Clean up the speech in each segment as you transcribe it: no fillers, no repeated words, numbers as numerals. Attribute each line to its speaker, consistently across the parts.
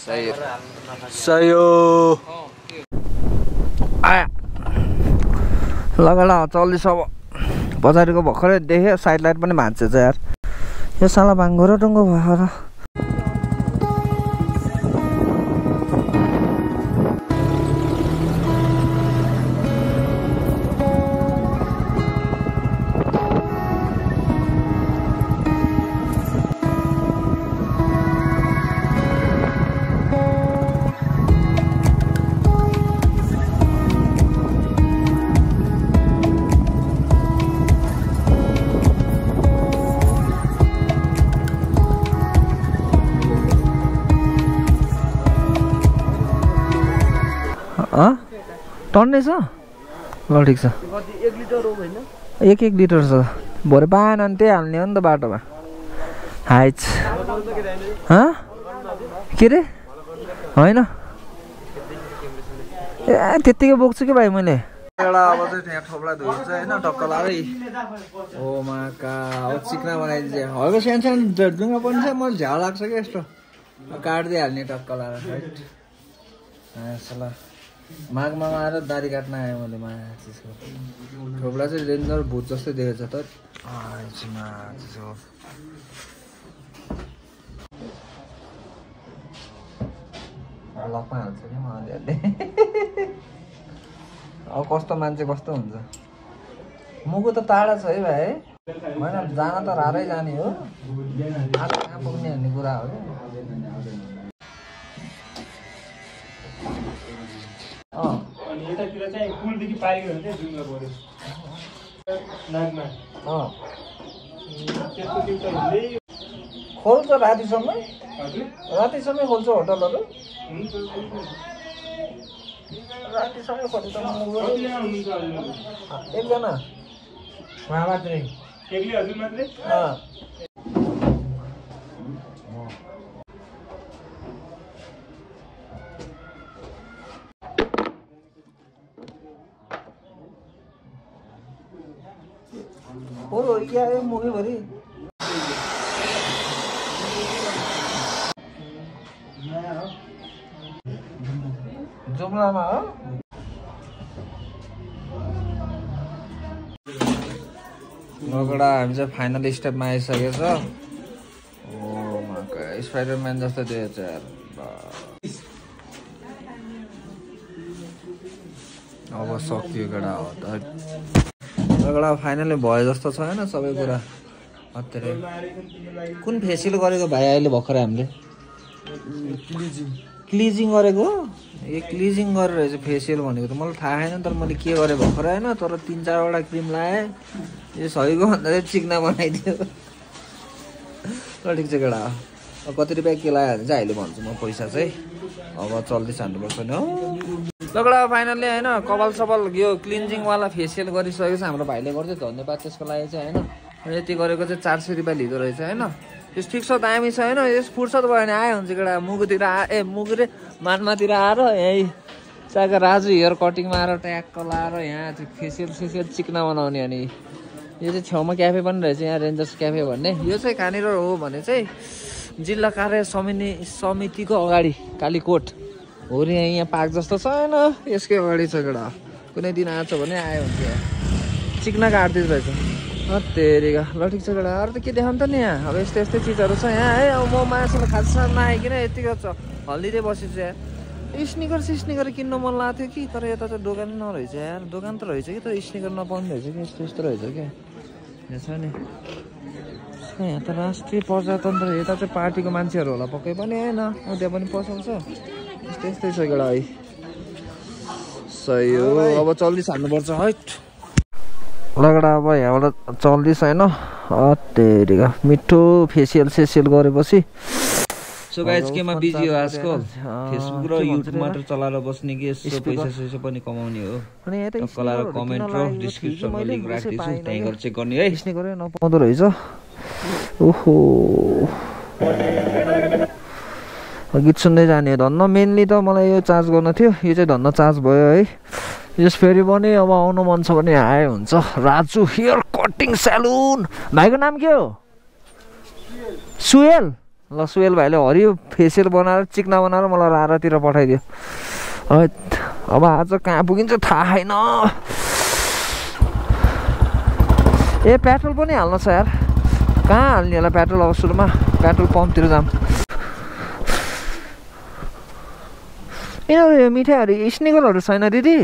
Speaker 1: सयो आया लगाला चल्दैछ अब बजारको भर्खरै देखेँ साइड लाइट पनि भाँच्छ यार यो साला भाङ्गो र टुङ्गो भएर टन्नै छ ल ठिक छ
Speaker 2: 1 लिटर हो हैन
Speaker 1: 1 लिटर छ भरे पाएन अनि त्यही हाल्ने हो नि त बाटोमा हाइच के रे होइन ए त्यतिकै बोक्छु कि भाइ मैले एउटा अब चाहिँ यहाँ ठोप्ला धुइन्छ होइन टक्क लारै ओ माका अब चिक्ना बनाइदिन्छ हल्का सानो सानो डुङ्गा पनि छ मलाई झ्याउ लाग्छ कि यस्तो काट्दिहाल्ने टक्क लाएर ल माघमा आएर दारी काट्न आएँ मैले त्यसको ठोप्ला चाहिँ रेन्जर भुत जस्तै देखेछ त लकमा हाल्छ कि मजाले अब कस्तो मान्छे कस्तो हुन्छ मुगु त टाढा छ है भाइ होइन जान त रारै जाने हो कहाँ पुग्ने भन्ने कुरा हो
Speaker 2: अनि यतातिर चाहिँ पुलदेखि पाइयो भने चाहिँ जुङ्गा पर्यो नागमा त्यसको त्यो चाहिँ
Speaker 1: खोल्छ रातिसम्म रातिसम्मै खोल्छ होटलहरू रातिसम्मै खोल्छ एकजना
Speaker 2: उहाँ मात्रै एक्लै हजुर मात्रै
Speaker 1: हो क्या है मुगी भरी जुम्लामा हो लगडा हामी चाहिँ फाइनल स्टेपमा आइसकेको छ ओ माका स्पाइडरम्यान जस्तो देखेछ यार अब सक्यो गडा हो त लगडा फाइनली भयो जस्तो छ हैन सबै कुरा अत्तरे कुन फेसियल गरेको भाइ अहिले भर्खरै हामीले क्लिजिङ गरेको ए क्लिजिङ गरेर रहेछ फेसियल भनेको त मलाई थाहा छैन तर मैले के गरेँ भर्खरै हैन तर 3-4 वटा क्रिम लाएँ यो सहीको भन्दा चाहिँ चिक्ना बनाइदियो ल ठिक छ केटा अब कति रुपैयाँ के लायो भने चाहिँ अहिले भन्छु म पैसा चाहिँ अब चल्दै हान्नुपर्छ नि हो लगडा फाइनली हैन कपाल सपाल यो क्लिन्जिङ वाला फेसियल गरिसकेको छ हाम्रो भाइले गर्दै धन्यवाद त्यसको लागि चाहिँ हैन यति गरेको चाहिँ 400 रुपैयाँ लिँदो रहेछ हैन यस ठिक छ दामी छ हैन यस फुर्सद भयो भने आयो हुन्छ केटा मुगुतिर मुगु रे मानमातिर आएर यही चाका राजु हेयर कटिङमा आएर ट्याक्क लाएर यहाँ फेसियल चिक्ना बनाउने अनि यो चाहिँ छेउमा क्याफे पनि रहेछ यहाँ रेन्जर्स क्याफे भन्ने यो चाहिँ कहाँनिर हो भने चाहिँ जिल्ला कार्य समितिको अगाडि कालीकोट हो रे यहाँ पार्क जस्तो छ हैन यसकै अगाडि छ केटा कुनै दिन आछ भने आयो हुन्छ चिक्ना काट्दै रहेछ तेरिका ल ठिक छ केटा अरू त के देखाउनु त नि यहाँ अब यस्तै यस्तै चिजहरू छ यहाँ है अब म मासुमा खाजा नआइकन यतिको छ हल्दिँदै बसेछु यार स्निकर किन्न मन लाग्थ्यो कि तर यता चाहिँ दोकान नरहेछ यार दोकान त रहेछ कि तर स्निकर नपाउने रहेछ कि यस्तो यस्तो रहेछ क्या यहाँ छ नि यहाँ त राष्ट्रिय प्रजातन्त्र यता चाहिँ पार्टीको मान्छेहरू होला पक्कै पनि होइन त्यहाँ पनि पसाउँछ यस्तै यस्तै छ केटा है सही हो अब चल्दैछ हान्नुपर्छ हैट लगडा अब यहाँबाट चल्दैछ होइन तेरिका मिठो फेसियल गरेपछि सो गाइज केमा बिजी हो आजकल फेसबुक र युट्युब मात्र चलाएर बस्ने कि यसो पैसा पनि कमाउने हो कलाएर कमेन्ट र डिस्क्रिप्सनमा लिंक राख्दिछु त्यही गएर चेक गर्ने है स्ने गरे नपाउँदो रहेछ ओहो गीत सुन्दै जाने हो धन्न मेनली त मलाई यो चार्ज गर्न थियो यो चाहिँ धन्न चार्ज भयो है यस फेरि पनि अब आउनु मन छ भने आए हुन्छ राजु हेयर कटिङ सैलुन भाइको नाम के हो सुहेल ल सुवेल भाइले हरियो फेसियल बनाएर चिक्ना बनाएर मलाई रारातिर पठाइदियो। अब आज कहाँ पुगिन्छ थाहा छैन। ए पेट्रोल पनि हाल्नु छ यार, कहाँ हाल्ने होला पेट्रोल? अब सुरुमा पेट्रोल पम्पतिर जाऊँ। यिनीहरू यो मिठाईहरू स्निकरहरू छैन दिदी?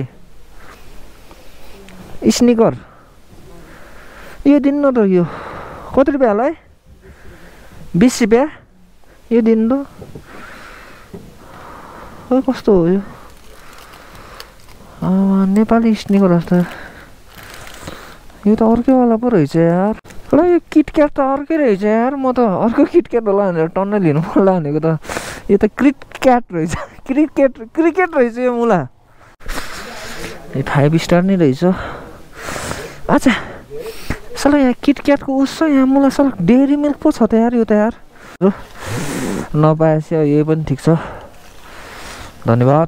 Speaker 1: स्निकर यो दिनु न त। यो कति रुपियाँ होला है? 20 रुपियाँ यो दिनु त। खै कस्तो हो यो? नेपाली स्निकर जस्तो। यो त अर्कैवाला पो रहेछ यार। ल यो किटक्याट त अर्कै रहेछ यार। म त अर्को किटक्याट होला भनेर टन्नै लिनु पर्ला भनेको त। यो त क्रिकेट रहेछ। क्रिकेट रहेछ यो मुला। यो 5 स्टार नै रहेछ। अच्छा साला यहाँ किटक्याटको उस छ, यहाँ मुला साला डेरी मिल्क पो छ त यार। यो त यार नपाएछ यही पनि ठिक छ। धन्यवाद।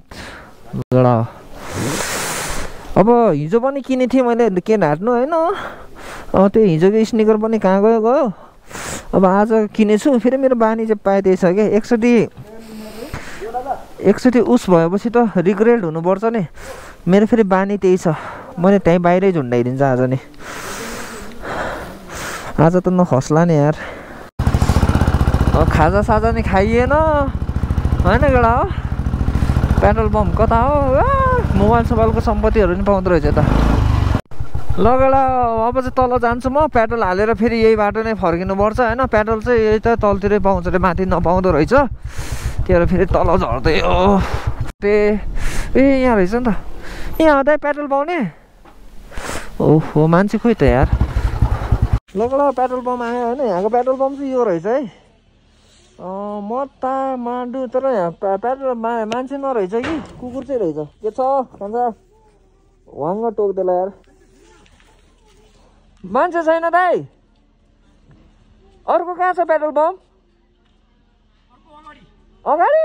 Speaker 1: अब हिजो पनि किने थिएँ मैले के ढाट्नु होइन। त्यो हिजोको स्निकर पनि कहाँ गयो। अब आज किनेछु। फेरि मेरो बानी चाहिँ पाइदिएछ क्या। एकचोटि उस भएपछि त रिग्रेट हुनुपर्छ नि। मेरो फेरि बानी त्यही छ। मैले त्यहीँ बाहिरै झुन्डाइदिन्छ आज नि। आज त नखस्ला नि यार। खाजा साजा नि खाइएन होइन गेडा हो। पेट्रोल पम्प कता हो? मोबाइल सोबाइलको सम्पत्तिहरू नि पाउँदो रहेछ त। ल गेडा अब चाहिँ तल जान्छु म। पेट्रोल हालेर फेरि यही बाटो नै फर्किनुपर्छ होइन। पेट्रोल चाहिँ यही त तलतिरै पाउँछ अरे, माथि नपाउँदो रहेछ। त्यही फेरि तल झर्दै हो। ए यहाँ रहेछ नि त। यहाँ दाइ पेट्रोल पाउने? ओहो मान्छे खोइ त यार। लगडा पेट्रोल पम्प आयो होइन। यहाँको पेट्रोल पम्प चाहिँ यो रहेछ है। मता माडु तर यहाँ पेट्रोल मान्छे नरहेछ कि कुकुर चाहिँ रहेछ। के छ खान्छ वाङ्ग टोक्दैला यार। मान्छे छैन दाइ? अर्को कहाँ छ पेट्रोल पम्प? अगाडि?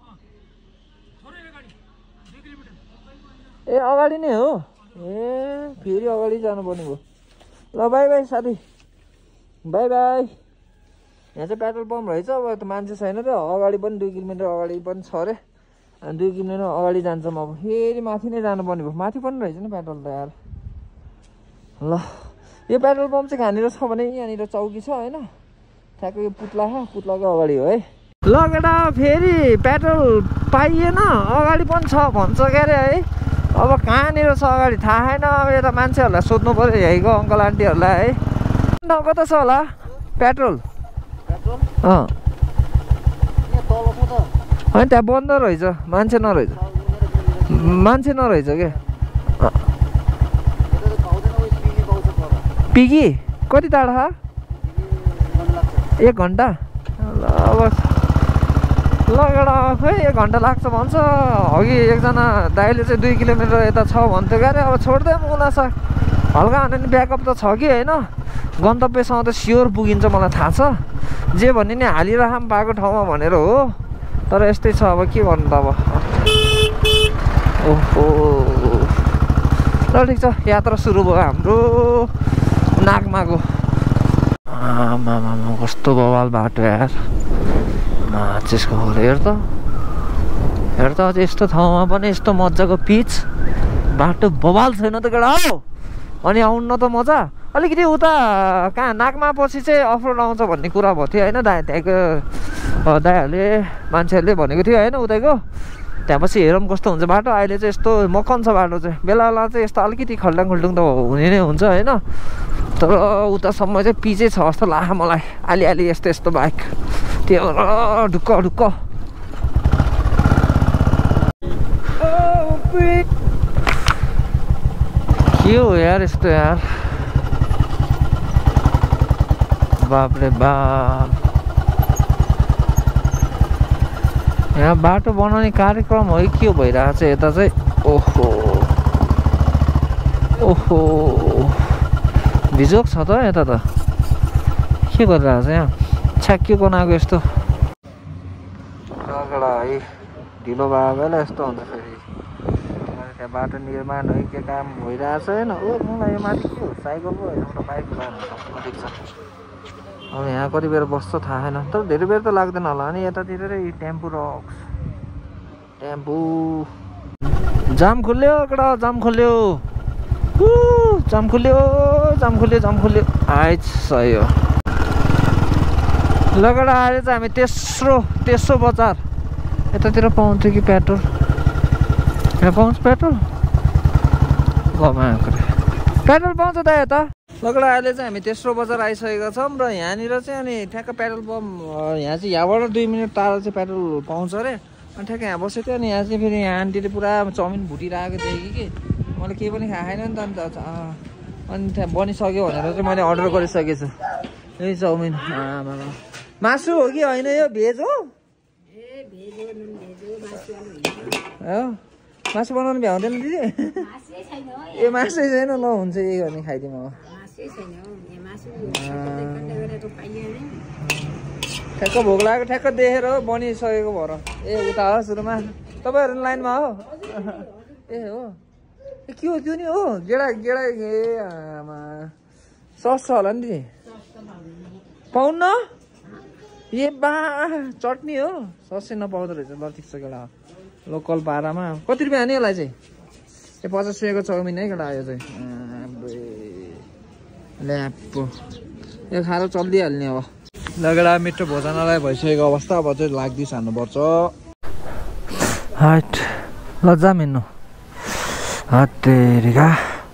Speaker 1: ए अगाडि नै हो। ए फेरि अगाडि जानुपर्ने भयो। ल बाई बाई साथी, बाई बाई। यहाँ चाहिँ पेट्रोल पम्प रहेछ। अब त मान्छे छैन त। अगाडि पनि 2 किलोमिटर अगाडि पनि छ अरे। अनि 2 किलोमिटर अगाडि जान्छ म। अब फेरि माथि नै जानुपर्ने भयो। माथि पनि रहेछ नि पेट्रोल त यार। ल यो पेट्रोल पम्प चाहिँ कहाँनिर छ भने यहाँनिर चौकी छ होइन। ठ्याक्कै यो पुत्लाको अगाडि हो है। ल केटा फेरि पेट्रोल पाइएन। अगाडि पनि छ भन्छ के अरे है। अब कहाँनिर छ अगाडि थाहा छैन। अब यता मान्छेहरूलाई सोध्नु पऱ्यो यहीँको अङ्कल आन्टीहरूलाई है। ठाउँ कता छ होला पेट्रोल? होइन त्यहाँ बन्द रहेछ। मान्छे नरहेछ के। पिगी कति टाढा छ? 1 घन्टा। ल अब लगेर खै 1 घन्टा लाग्छ भन्छ। अघि एकजना दाइले चाहिँ 2 किलोमिटर यता छ भन्थ्यो क्या अरे। अब छोड्दै मुला छ। हल्का हाने नि ब्याकअप त छ कि होइन। गन्तव्यसम्म त स्योर पुगिन्छ मलाई थाहा छ। जे भन्ने नि हालिराखौँ पाएको ठाउँमा भनेर हो। तर यस्तै छ अब के गर्नु त अब। ओहो ल ठिक छ। यात्रा सुरु भयो हाम्रो नागमाको। आमामा कस्तो बवाल बाटो यार। मान्छेको हेर त अझै यस्तो ठाउँमा पनि यस्तो मजाको पिच बाटो बवाल छैन त केटा हो। अनि आउनु न त मजा। अलिकति उता कहाँ नागमा पछि चाहिँ अफरोड आउँछ भन्ने कुरा भएको थियो होइन। त्यहाँको दाइहरूले मान्छेहरूले भनेको थियो होइन उतैको। त्यहाँपछि हेरौँ कस्तो हुन्छ बाटो। अहिले चाहिँ यस्तो मकन छ बाटो चाहिँ। बेला बेला चाहिँ यस्तो अलिकति खल्डाङ खुल्डुङ त हुने नै हुन्छ होइन। तर उतासम्म चाहिँ पिचै छ जस्तो लाग्छ मलाई। अलि यस्तो बाइक त्यो ढुक्क के हो यार यस्तो यार। बापरे बाप। यहाँ बाटो बनाउने कार्यक्रम हो के हो भइरहेको छ यता चाहिँ। ओहो भिजोक छ त यता त। के गरिरहेको छ यहाँ? छ्याक्यो बनाएको यस्तो रगडा है। ढिलो भयो बेला यस्तो हुन्छ फेरि। त्यहाँ बाटो निर्माण हो के काम भइरहेको छ होइन। मलाई यो माथि के हो साइकल पो होइन। बाइक लानु ठिक छ। अब यहाँ कति बेर बस्छ थाहा छैन, तर धेरै बेर त लाग्दैन होला। अनि यतातिरै टेम्पो रक्स, टेम्पो जाम खुल्यो, कडा जाम खुल्यो, जाम खुल्यो, जाम खुल्यो, जाम खुल्यो। आइज सही हो। लगडा अहिले चाहिँ हामी तेस्रो बजार यतातिर पाउँथ्यो कि पेट्रोल? यहाँ पाउँछ पेट्रोल? पेट्रोल पाउँछ त यता। लगडा अहिले चाहिँ हामी तेस्रो बजार आइसकेका छौँ र यहाँनिर चाहिँ अनि ठ्याक्क पेट्रोल पम्प यहाँ चाहिँ यहाँबाट 2 मिनट टाढा चाहिँ पेट्रोल पाउँछ अरे। अनि ठ्याक्क यहाँ बसेको थियो। अनि यहाँ चाहिँ फेरि यहाँ आन्टीले पुरा चाउमिन भुटिरहेको थिएँ कि मैले केही पनि खाएन नि त। अनि त्यहाँ बनिसक्यो भनेर चाहिँ मैले अर्डर गरिसकेको छु। यही चाउमिन मासु हो कि होइन? यो भेज हो? मासु बनाउनु भ्याउँदैन दिदी? ए मासु छैन, ल हुन्छ यही गर्ने खाइदिउँ। अब ठ्याक्क भोक लाग्यो, ठ्याक्क देखेर हो बनिसकेको भएर। ए उता हो सुरुमा? तपाईँहरू लाइनमा हो? ए हो, के हो त्यो नि? हो गेडा गेडा। ए आमा सस छ होला नि दिदी? पाउन्न? ए बा चटनी हो, ससै नपाउँदो रहेछ। ल ठिक छ केटा, लोकल पारामा कति रुपियाँ हाने यसलाई चाहिँ? ए 50 रुपियाँको चाउमिन है केटा यो चाहिँ। ल्याप्पो यो खाएर चलिदिइहाल्ने अब। लगडा मिठो भोजनालय भइसकेको अवस्था। अब चाहिँ लाग्दिस हान्नुपर्छ। हाट ल जाम हिँड्नु। हत्तेरिका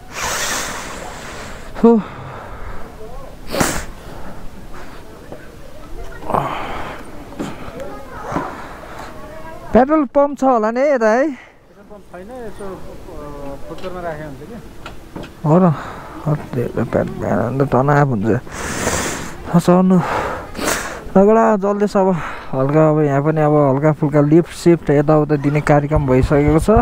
Speaker 1: पेट्रोल पम्प छ होला नि यता है? हो र तनाव हुन्छ चढ्नु। लगडा जल्दैछ अब हल्का। अब यहाँ पनि अब हल्का फुल्का लिफ्ट सिफ्ट यताउता दिने कार्यक्रम भइसकेको छ।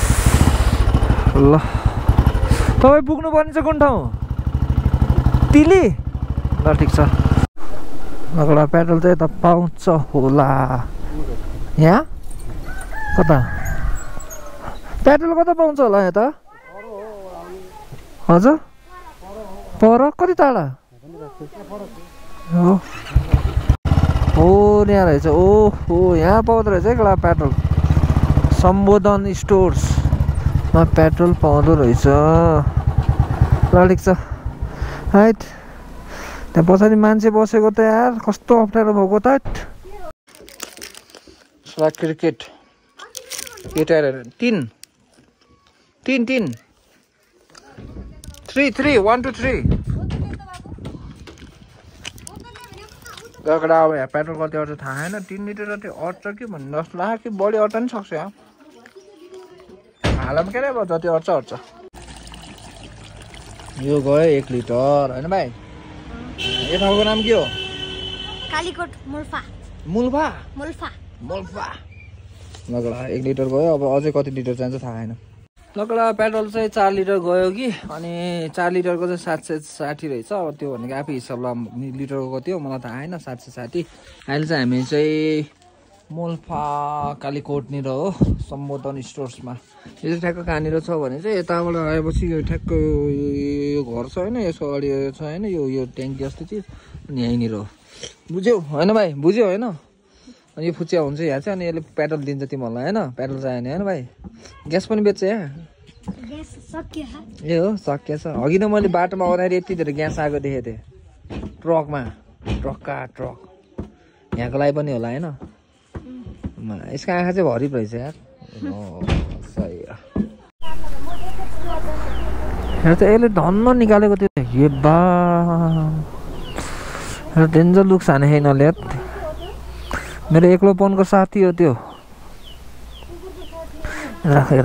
Speaker 1: ल तपाईँ पुग्नुपर्ने चाहिँ कुन ठाउँ? तिली? ल ठिक छ। लगडा पेट्रोल चाहिँ यता पाउँछ होला। यहाँ कता पेट्रोल कता पाउँछ होला यता? हजुर पर कति टाढा हो? यहाँ रहेछ। ओहो यहाँ पाउँदो रहेछ है कडा पेट्रोल। सम्बोधन स्टोर्समा पेट्रोल पाउँदो रहेछ। ल ठिक छ। हाइट त्यहाँ पछाडि मान्छे बसेको त यार कस्तो अप्ठ्यारो भएको त। क्रिकेट केटाहरू 3 3 1 2 3 गगडा। अब यहाँ पेट्रोल कति अट्छ थाहा छैन। 3 लिटर जति अट्छ कि भन्नु जस्तो लाग्यो कि बढी अट्न पनि सक्छ यहाँ हालमा। के अरे अब जति अट्छ। यो गयो 1 लिटर होइन भाइ? यो ठाउँको नाम के हो?
Speaker 3: कालीकोट मुल्फा।
Speaker 1: मुल्फा?
Speaker 3: मुल्फा
Speaker 1: मुल्फा। लगडा 1 लिटर गयो। अब अझै कति लिटर चाहिन्छ थाहा छैन। लगडा पेट्रोल चाहिँ 4 लिटर गयो कि। अनि 4 लिटरको चाहिँ 760 रहेछ। अब त्यो भनेको आफै हिसाबलाई लिटरको कति हो मलाई थाहा छैन। 760। अहिले चाहिँ हामी चाहिँ मुल्फा कालीकोटनिर हो सम्बोधन स्टोर्समा। यो चाहिँ ठ्याक्क कहाँनिर छ भने चाहिँ यताबाट आएपछि यो ठ्याक्क यो घर छ होइन? यसको अगाडि छ होइन? यो ट्याङ्की जस्तो चिज। अनि यहीँनिर हो। बुझ्यौ होइन भाइ? बुझ्यौ होइन? अनि यो फुचिया हुन्छ यहाँ चाहिँ। अनि यसले पेट्रोल दिन्छ तिमीहरूलाई होइन? पेट्रोल चाहियो नि होइन भाइ? ग्यास पनि बेच्छ यहाँ? ए हो सकिएछ। अघि नै मैले बाटोमा आउँदाखेरि यति धेरै ग्यास आएको देखेको थिएँ ट्रकमा। ट्रक यहाँको लागि पनि होला होइन? यसको आँखा चाहिँ भरिप रहेछ यार। सही यहाँ त यसले धन्न निकालेको थियो। ए बा डेन्जर लुक्स हाने छैन ल्यात। मेरो एक्लोपनको साथी हो त्यो। राखेर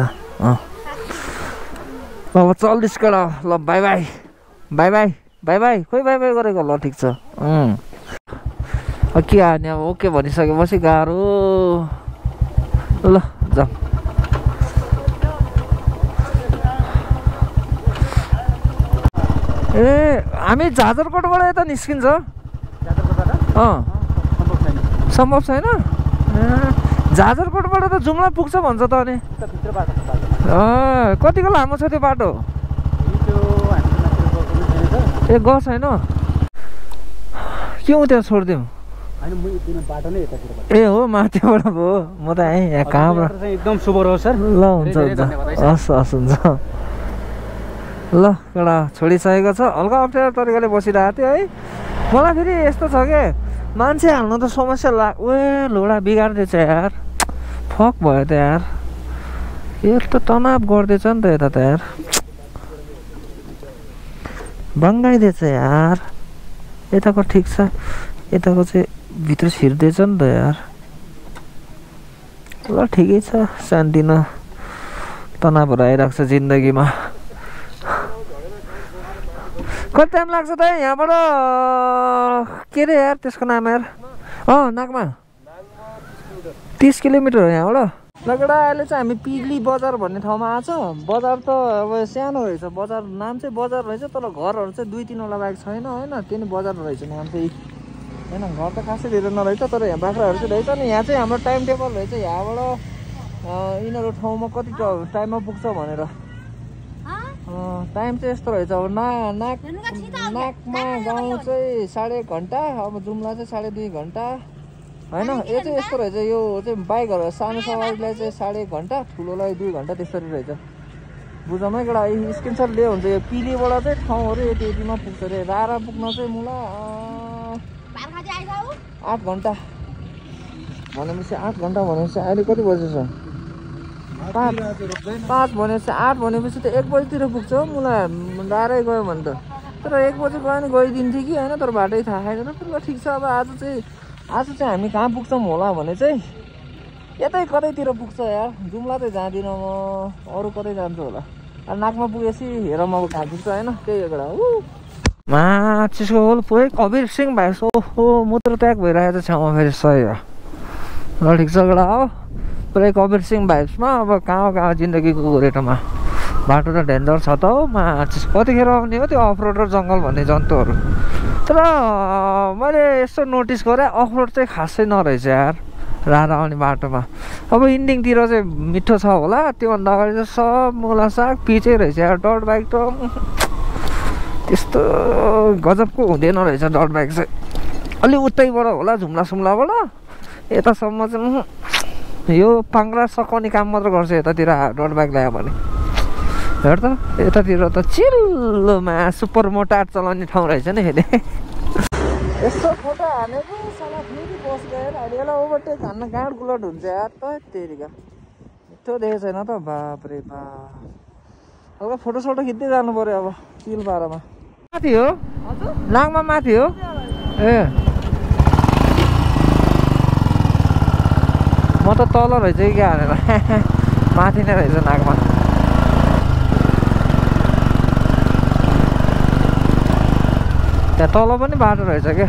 Speaker 1: अब चल्दिस कडा। ल bye bye bye bye bye bye. खोइ बाई बाई गरेको? ल ठिक छ। के हाने अब? ओके भनिसकेपछि गाह्रो। ल जाऊ। ए हामी झाजरकोटबाट यता निस्किन्छ? सम्भव छैन। झाजरकोटबाट त जुम्ला पुग्छ भन्छ त। अनि कतिको लामो छ त्यो बाटो? ए गएको छैन। क्यों त्यहाँ छोडिदिउँ?
Speaker 2: होइन म एकदिन बाटो नै यतातिर
Speaker 1: ए हो माथिबाट भयो, म त आएँ यहाँ कहाँबाट।
Speaker 2: एकदम शुभ रहोस् सर।
Speaker 1: ल हुन्छ हुन्छ, हस् हस् हुन्छ। ल एउटा छोडिसकेको छ, हल्का अप्ठ्यारो तरिकाले बसिरहेको थियो है। मलाई फेरि यस्तो छ के, मान्छे हाल्नु त समस्या ओए लोडा बिगारिदिएछ यार, फक भयो त यार, यस्तो तनाव गर्दैछ नि त यता त यार, बङ्गाइदिएछ यार। यताको ठिक छ, यताको चाहिँ भित्र छिर्दैछ नि त यार। ल ठिकै छ, सानोतिनो तनावहरू आइरहेको छ जिन्दगीमा। कति टाइम लाग्छ त यहाँबाट? के अरे यार त्यसको नाम यार, नाकमा 30 किलोमिटर हो यहाँबाट। लगेडा अहिले चाहिँ हामी पिगली बजार भन्ने ठाउँमा आएको छ। बजार त अब सानो रहेछ, बजार नाम चाहिँ बजार रहेछ, तर घरहरू चाहिँ 2-3वटा बाइक छैन होइन, त्यो नि बजार रहेछ नाम चाहिँ होइन। घर त खासै धेरै नरहेछ, तर यहाँ बाख्राहरू चाहिँ रहेछ नि। यहाँ चाहिँ हाम्रो टाइम टेबल रहेछ, यहाँबाट यिनीहरू ठाउँमा कति टाइममा पुग्छ भनेर। टाइम चाहिँ यस्तो रहेछ, अब नाकमा गाउँ चाहिँ 1.5 घन्टा, अब जुम्ला चाहिँ 2.5 घन्टा होइन। यो चाहिँ यस्तो रहेछ, यो चाहिँ बाइकहरू सानो सवारीलाई चाहिँ 1.5 घन्टा, ठुलोलाई 2 घन्टा त्यसरी रहेछ। बुझौँ है केटा, स्क्रिनसट लियो हुन्छ। यो पिलीबाट चाहिँ ठाउँहरू यति यतिमा पुग्छ अरे। रारा पुग्न चाहिँ मुला 8 घन्टा भनेपछि 8 घन्टा भनेपछि अहिले कति बजेछ? 5 भनेपछि 8 भनेपछि त 1 बजीतिर पुग्छ हो मुला। रारै गयो भने त, तर 1 बजी गयो भने गइदिन्थ्यो कि होइन, तर बाटै थाहा छैन। ल ठिक छ, अब आज चाहिँ हामी कहाँ पुग्छौँ होला भने चाहिँ यतै कतैतिर पुग्छ यार। जुम्ला चाहिँ जाँदिनँ म, अरू कतै जान्छु होला। नाकमा पुगेपछि हेरौँ अब कहाँ पुग्छ होइन, त्यही एउटा माछिसको होल पुगेँ। कबीर सिंह भाइ ओहो मुत्र त्याग भइरहेको छ छेउमा फेरि, सही हो। ल ठिक छ एउटा हो, पुरै कबीर सिंह भाइब्समा। अब कहाँ जिन्दगीको गोरेटोमा बाटो त डेन्जर छ त हो माछिस। कतिखेर आउने हो त्यो अफरोड र जङ्गल भन्ने जन्तुहरू। तर मैले यसो नोटिस गरेँ अफरोड चाहिँ खासै नरहेछ यार रारा आउने बाटोमा। अब इन्डिङतिर चाहिँ मिठो छ होला, त्योभन्दा अगाडि चाहिँ सब मुला साग पिचै रहेछ यार। डट बाइक त त्यस्तो गजबको हुँदैन रहेछ डट बाइक चाहिँ। अलि उतैबाट होला, झुम्ला सुम्लाबाट यतासम्म चाहिँ यो पाङ्रा सकाउने काम मात्र गर्छ यतातिर डट बाइक ल्यायो भने। हेर त यतातिर त चिल्लोमा सुपर मोटार चलाउने ठाउँ रहेछ नि फेरि। यस्तो फोटो हानेको साला फेरि बस गएर अहिले यसलाई ओभरटेक हान्न गाँड गुलट हुन्छ यार। त तेरिका मिठो देखेको छैन त, बापरे बाप। हल्का फोटोसोटो खिच्दै जानु पऱ्यो अब चिल बाह्रमा। माथि हो नागमा, माथि हो ए। म त तल रहेछ कि क्या हानेर, माथि नै रहेछ नागमा। त्यहाँ तल पनि बाटो रहेछ क्या।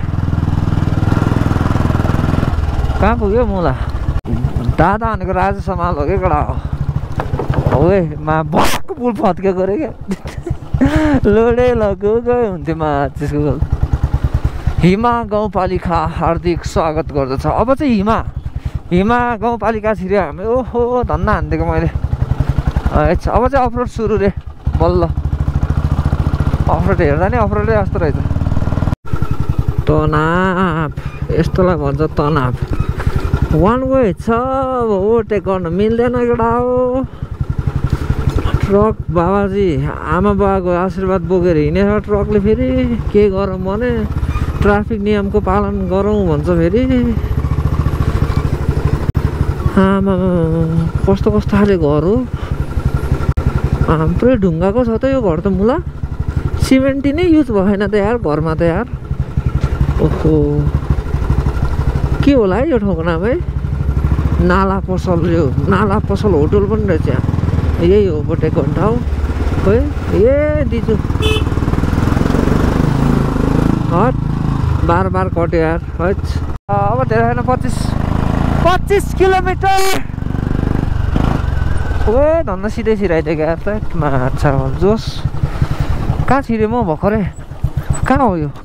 Speaker 1: कहाँ पुग्यो मुला? दादा भनेको राजा समाल हो क्या कडा हो मा बसको पुल फत्केको अरे क्या। लोडे लगो गयो हुन्थ्यो त्यसको। हिमा गाउँपालिका हार्दिक स्वागत गर्दछ। अब चाहिँ हिमा गाउँपालिका छिर्यो हामी। ओहो धन्न हानिदिएको मैले। अब चाहिँ अफरोड सुरु रे बल्ल। अफरोड हेर्दा नि अफरोडै जस्तो रहेछ। तनाव यस्तोलाई भन्छ तनाव। वान वे छ, अब ओभरटेक गर्न मिल्दैन केटा हो। ट्रक बाबाजी आमा बाबाको आशीर्वाद बोकेर हिँडेछ ट्रकले। फेरि के गरौँ भने ट्राफिक नियमको पालन गरौँ भन्छ फेरि। आमा कस्तो खाले घर हो, पुरै ढुङ्गाको छ त यो घर त मुला। सिमेन्टी नै युज भएन त यार घरमा त यार। ओहो के होला है यो ठाउँको नाम है? नाला पसल। यो नाला पसल होटल पनि रहेछ यहाँ। यही हो ओभरटेकको ठाउँ खोइ। ए दिजु हट बार कट्यो यार। हट अब धेरै होइन, 25 किलोमिटर। ओए धन्न सिधै छिराइदिएको यार त माछा जोस। कहाँ छिरेँ म भर्खरै? कहाँ हो यो?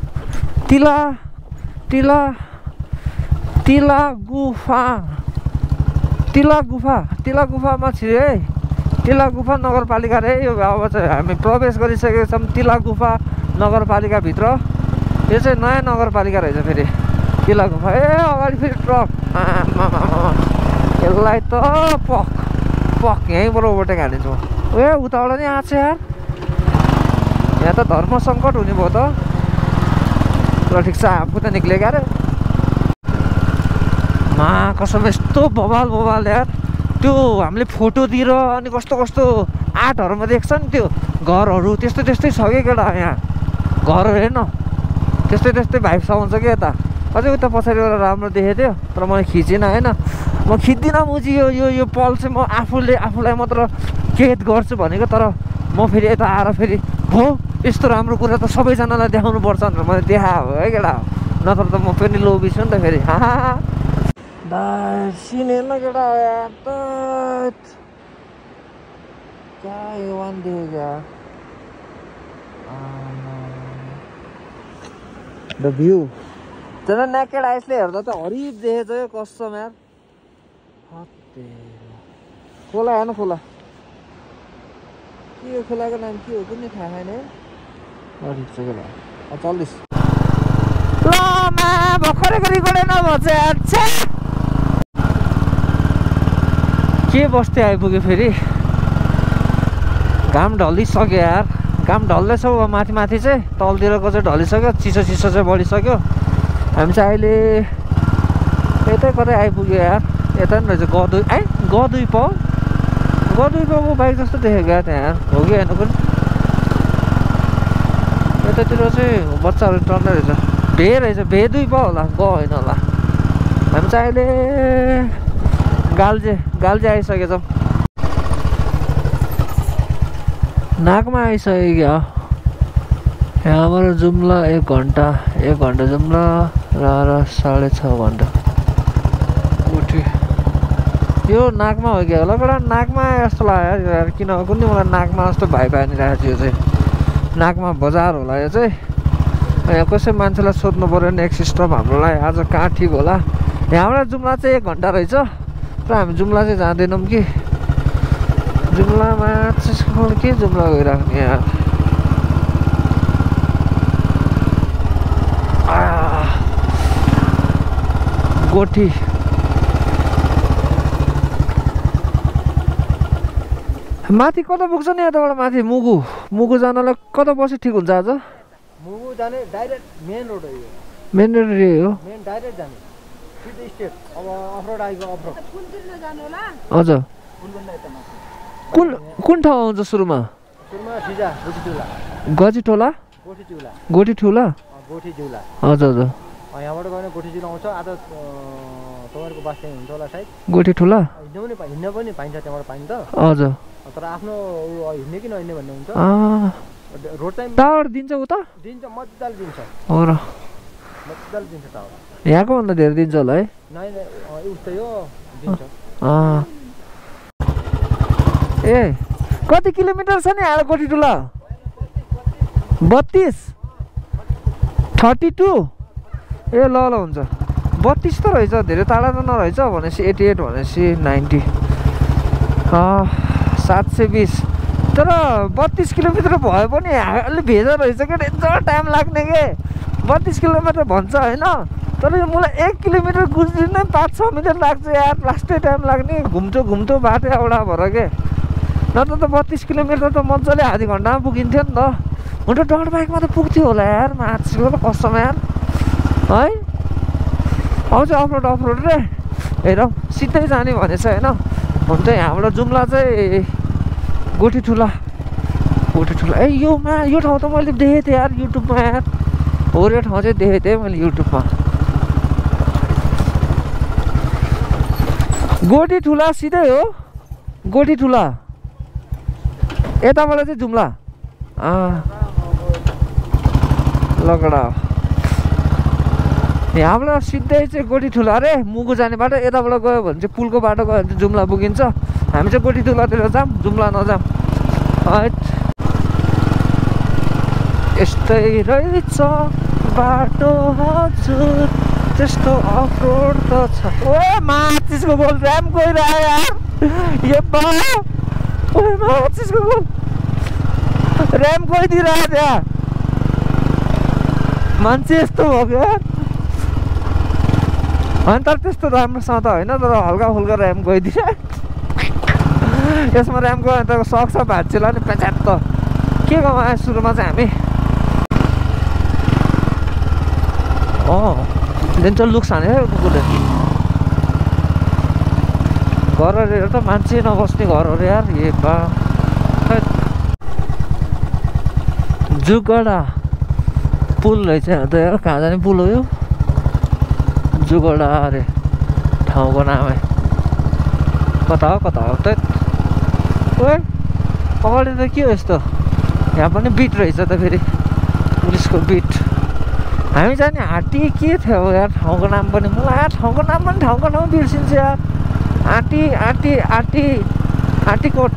Speaker 1: तिला गुफामा छिरे है। तिला गुफा नगरपालिका रे यो। अब चाहिँ हामी प्रवेश गरिसकेका छौँ तिला गुफा नगरपालिकाभित्र। यो चाहिँ नयाँ नगरपालिका रहेछ फेरि किलाको ए अगाडि फेरि ट्रक यसलाई त पक पक यहीँबाट ओभरटेक हालिदिन्छु ए उताबाट नि आएको छ यार यहाँ त धर्म सङ्कट हुने भयो त ल ठिक छ आफू त निक्लेको अरे मा कसम यस्तो बवाल बवाल यार त्यो हामीले फोटोतिर अनि कस्तो कस्तो आर्टहरूमा देख्छ नि त्यो घरहरू त्यस्तै त्यस्तै छ कि केटा यहाँ घरहरू हेर्न त्यस्तै त्यस्तै भाइब्स आउँछ कि यता अझै उता पछाडिबाट राम्रो देखेको थियो तर मैले खिचिनँ होइन म खिच्दिनँ मुजी यो पल चाहिँ म आफूलाई मात्र कैद गर्छु भनेको तर म फेरि यता आएर फेरि हो यस्तो राम्रो कुरा त सबैजनालाई देखाउनु पर्छ भनेर मैले देखाएको हो है केटा नत्र त म पनि लोभी छु नि त फेरि सिनेन केटा क्या यो वान देखेको द भ्यू तर नेकेड आइसले हेर्दा त हरिब देखेछ यो कसम यार खोला हेर्नु खोला के यो खोलाको नाम के हो कुनै थाहा छैन ठिक छ खोला चल्दैछ ल मा भर्खरै गरेन भन्छ अच्छा के बस्ती आइपुग्यो फेरि घाम ढलिसक्यो यार घाम ढल्दैछ माथि माथि चाहिँ तलतिरको चाहिँ ढलिसक्यो चिसो चिसो चाहिँ बढिसक्यो हामी चाहिँ अहिले यतै कतै आइपुग्यो यार यता नि रहेछ गदुई पाउको बाइक जस्तो देखेको यार त्यहाँ यार हो कि होइन पनि यतातिर चाहिँ बच्चाहरू टर्ने रहेछ रहेछ दुई पाउ होला होइन होला हामी चाहिँ अहिले गाल्जे आइसकेछौँ नाकमा आइसक्यो यहाँबाट जुम्ला 1 घन्टा जुम्ला र 6.5 घन्टा उठ्यो यो नाकमा हो क्या होला एउटा नाकमा जस्तो लाग्यो यार किन कुनै मलाई नाकमा जस्तो भाइ पानिरहेको थियो चाहिँ नाकमा बजार होला यो चाहिँ यहाँ कसै मान्छेलाई सोध्नु पऱ्यो नेक्स्ट सिस्टम हाम्रोलाई आज कहाँ ठिक होला यहाँबाट जुम्ला चाहिँ 1 घन्टा रहेछ र हामी जुम्ला चाहिँ जाँदैनौँ कि जुम्लामा चाहिँ के जुम्ला गइराख्ने यार गोठी माथि कता पुग्छ नि यताबाट माथि मुगु जानलाई कता बसी ठिक हुन्छ आज
Speaker 4: मुगु जाने डाइरेक्ट मेन रोड हो यो
Speaker 1: मेन रोड हो
Speaker 4: मेन डाइरेक्ट जाने सिधै स्टेप अब अफरोड आइगयो अफरोड
Speaker 3: कुनतिर जानु होला
Speaker 1: हजुर कुन ठाउँ आउँछ सुरुमा
Speaker 4: सिधा
Speaker 1: गजिठोला गोठीठुला हजुर हजुर
Speaker 4: यहाँबाट गयो भने गोठीझिल आउँछ आज तपाईँहरूको बास चाहिँ हुन्छ होला सायद
Speaker 1: गोठीठुला
Speaker 4: हिँड्न पनि पाइन्छ त्यहाँबाट पाइन्छ
Speaker 1: हजुर
Speaker 4: तर आफ्नो हिँड्ने कि नहिँड्ने भन्ने हुन्छ रोड चाहिँ
Speaker 1: टावर दिन्छ उता
Speaker 4: दिन्छ मजाले दिन्छ
Speaker 1: हो र
Speaker 4: मजाले दिन्छ टावर
Speaker 1: यहाँको भन्दा धेरै दिन्छ होला है
Speaker 4: उस्तै हो दिन्छ
Speaker 1: ए कति किलोमिटर छ नि यहाँ गोठीठुला 32 32 ए ल हुन्छ 32 त रहेछ धेरै टाढा त नरहेछ भनेपछि 88 भनेपछि 90 720 तर 32 किलोमिटर भयो पनि अलि भेजा रहेछ क्या डेन्जर टाइम लाग्ने के 32 किलोमिटर भन्छ होइन तर यो मलाई 1 किलोमिटर गुज्रिनै 5-6 मिनट लाग्छ यार लास्टै टाइम लाग्ने घुम्टो बाटो एउटा भएर के नत्र त 32 किलोमिटर त मजाले आधी घन्टामा पुगिन्थ्यो नि त हुन त डट बाइकमा त पुग्थ्यो होला यार माछिको त कसम यार है आउँछ अफरोड रे हेर सिधै जाने भनेछ होइन हुन त यहाँबाट जुम्ला चाहिँ गोठीठुला ए यो ठाउँ त मैले देखेको थिएँ यार युट्युबमा यार हो यो ठाउँ चाहिँ देखेको थिएँ मैले युट्युबमा गोठीठुला सिधै हो गोठीठुला यताबाट चाहिँ जुम्ला लगडा यहाँबाट सिधै चाहिँ गोठीठुला अरे मुगु जाने बाटो यताबाट गयो भने चाहिँ पुलको बाटो गयो भने चाहिँ जुम्ला पुगिन्छ हामी चाहिँ गोठीठुलातिर जाऊँ जुम्ला नजाऊँ यस्तै रहेछ बाटो हजुर त्यस्तो अफरोड त छ ओ माचिसको गोल ऱ्याम गइरह्यो यार यो माचिसको गोल ऱ्याम गइदिरहेको त्यहाँ मान्छे यस्तो भएको यार होइन तर त्यस्तो राम्रोसँग त होइन तर हल्का फुल्का ऱ्याम गइदिए यसमा ऱ्याम गयो भने त सक्छ भाँचिएला नि प्याचाट त के गयो सुरुमा चाहिँ हामी डेन्जर लुक्स हाने कुकुरले घरहरू त मान्छे नबस्ने घरहरू यार ए बा जुगडा पुल रहेछ त यार कहाँ जाने पुल हो यो जुगडा अरे ठाउँको नामै कता हो त ओए अगाडि त के हो यस्तो यहाँ पनि बिट रहेछ त फेरि पुलिसको बिट हामी जाने हात्ती के थियो यार ठाउँको नाम पनि मलाई यार ठाउँको नाम बिर्सिन्छ यार आँटीकोट